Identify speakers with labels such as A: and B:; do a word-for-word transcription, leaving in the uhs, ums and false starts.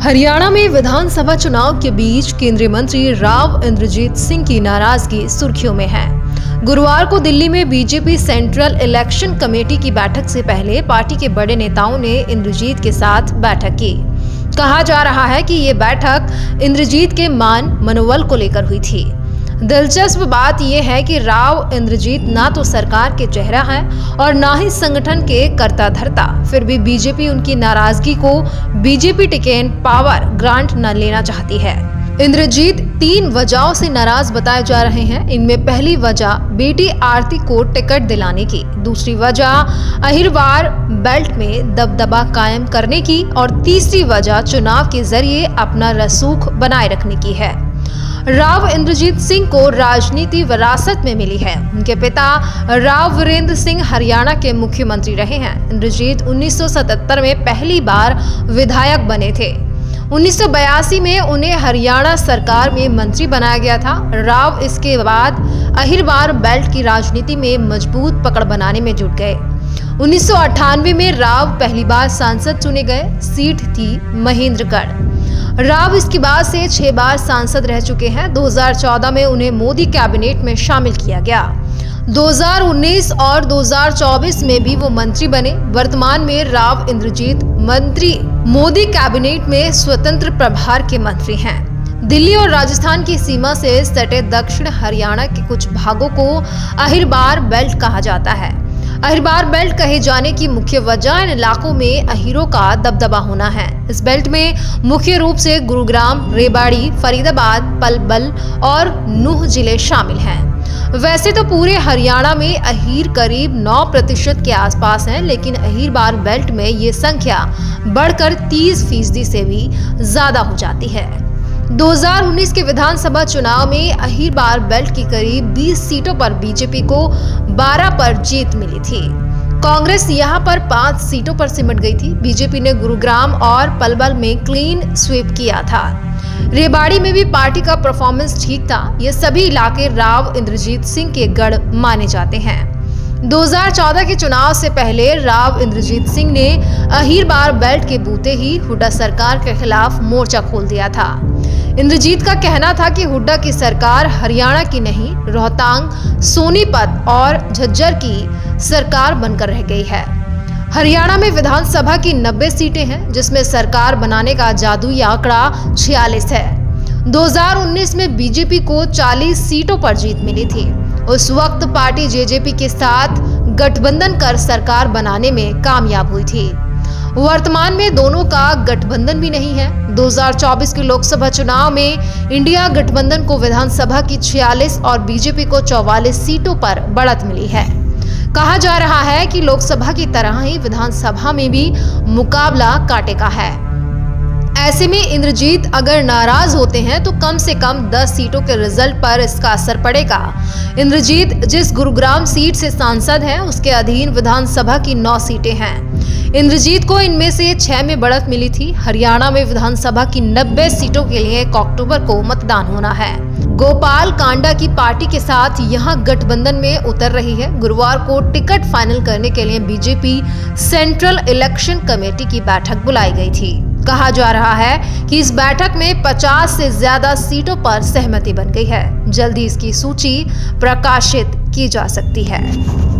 A: हरियाणा में विधानसभा चुनाव के बीच केंद्रीय मंत्री राव इंद्रजीत सिंह की नाराजगी सुर्खियों में है। गुरुवार को दिल्ली में बीजेपी सेंट्रल इलेक्शन कमेटी की बैठक से पहले पार्टी के बड़े नेताओं ने इंद्रजीत के साथ बैठक की। कहा जा रहा है कि ये बैठक इंद्रजीत के मान मनोबल को लेकर हुई थी। दिलचस्प बात यह है कि राव इंद्रजीत ना तो सरकार के चेहरा हैं और ना ही संगठन के कर्ता धर्ता, फिर भी बीजेपी उनकी नाराजगी को बीजेपी टिकट पावर ग्रांट न लेना चाहती है। इंद्रजीत तीन वजहों से नाराज बताए जा रहे हैं। इनमें पहली वजह बेटी आरती को टिकट दिलाने की, दूसरी वजह अहिरवार बेल्ट में दबदबा कायम करने की और तीसरी वजह चुनाव के जरिए अपना रसूख बनाए रखने की है। राव इंद्रजीत सिंह को राजनीति विरासत में मिली है। उनके पिता राव वीरेंद्र सिंह हरियाणा के मुख्यमंत्री रहे हैं। इंद्रजीत उन्नीस सौ सतहत्तर में पहली बार विधायक बने थे। उन्नीस सौ बयासी में उन्हें हरियाणा सरकार में मंत्री बनाया गया था। राव इसके बाद अहिरवार बेल्ट की राजनीति में मजबूत पकड़ बनाने में जुट गए। उन्नीस सौ अट्ठानवे में राव पहली बार सांसद चुने गए। सीट थी महेंद्रगढ़। राव इसके बाद से छह बार सांसद रह चुके हैं। दो हज़ार चौदह में उन्हें मोदी कैबिनेट में शामिल किया गया। दो हज़ार उन्नीस और दो हज़ार चौबीस में भी वो मंत्री बने। वर्तमान में राव इंद्रजीत मंत्री मोदी कैबिनेट में स्वतंत्र प्रभार के मंत्री हैं। दिल्ली और राजस्थान की सीमा से सटे दक्षिण हरियाणा के कुछ भागों को अहिरवार बेल्ट कहा जाता है। अहिरवार बेल्ट कहे जाने की मुख्य वजह इन इलाकों में अहीरों का दबदबा होना है। इस बेल्ट में मुख्य रूप से गुरुग्राम, रेवाड़ी, फरीदाबाद, पलवल और नूह जिले शामिल हैं। वैसे तो पूरे हरियाणा में अहीर करीब नौ प्रतिशत के आसपास हैं, लेकिन अहिरवार बेल्ट में ये संख्या बढ़कर तीस फीसदी से भी ज्यादा हो जाती है। दो हज़ार उन्नीस के विधानसभा चुनाव में अहिरवार बेल्ट की करीब बीस सीटों पर बीजेपी को बारह पर जीत मिली थी। कांग्रेस यहां पर पांच सीटों पर सिमट गई थी। बीजेपी ने गुरुग्राम और पलवल में क्लीन स्वीप किया था। रेवाड़ी में भी पार्टी का परफॉर्मेंस ठीक था। ये सभी इलाके राव इंद्रजीत सिंह के गढ़ माने जाते हैं। दो हज़ार चौदह के चुनाव से पहले राव इंद्रजीत सिंह ने अहिरवार बेल्ट के बूते ही हुड्डा सरकार के खिलाफ मोर्चा खोल दिया था। इंद्रजीत का कहना था कि हुड्डा की सरकार हरियाणा की नहीं, रोहतांग, सोनीपत और झज्जर की सरकार बनकर रह गई है। हरियाणा में विधानसभा की नब्बे सीटें हैं, जिसमें सरकार बनाने का जादुई आंकड़ा छियालीस है। दो हज़ार उन्नीस में बीजेपी को चालीस सीटों पर जीत मिली थी। उस वक्त पार्टी जेजेपी के साथ गठबंधन कर सरकार बनाने में कामयाब हुई थी। वर्तमान में दोनों का गठबंधन भी नहीं है। दो हज़ार चौबीस के लोकसभा चुनाव में इंडिया गठबंधन को विधानसभा की छियालीस और बीजेपी को चौवालीस सीटों पर बढ़त मिली है। कहा जा रहा है कि लोकसभा की तरह ही विधानसभा में भी मुकाबला कांटे का है। ऐसे में इंद्रजीत अगर नाराज होते हैं तो कम से कम दस सीटों के रिजल्ट पर इसका असर पड़ेगा। इंद्रजीत जिस गुरुग्राम सीट से सांसद हैं, उसके अधीन विधानसभा की नौ सीटें हैं। इंद्रजीत को इनमें से छह में बढ़त मिली थी। हरियाणा में विधानसभा की नब्बे सीटों के लिए एक अक्टूबर को मतदान होना है। गोपाल कांडा की पार्टी के साथ यहां गठबंधन में उतर रही है। गुरुवार को टिकट फाइनल करने के लिए बीजेपी सेंट्रल इलेक्शन कमेटी की बैठक बुलाई गई थी। कहा जा रहा है कि इस बैठक में पचास से ज्यादा सीटों पर सहमति बन गई है। जल्दी इसकी सूची प्रकाशित की जा सकती है।